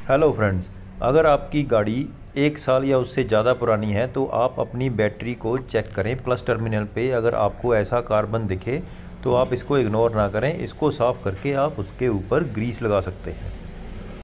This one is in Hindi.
Hello friends. अगर आपकी गाड़ी 1 साल या उससे ज़्यादा पुरानी है तो आप अपनी बैटरी को चेक करें प्लस टर्मिनल पे। अगर आपको ऐसा कार्बन दिखे तो आप इसको इग्नोर ना करें, इसको साफ़ करके आप उसके ऊपर ग्रीस लगा सकते हैं।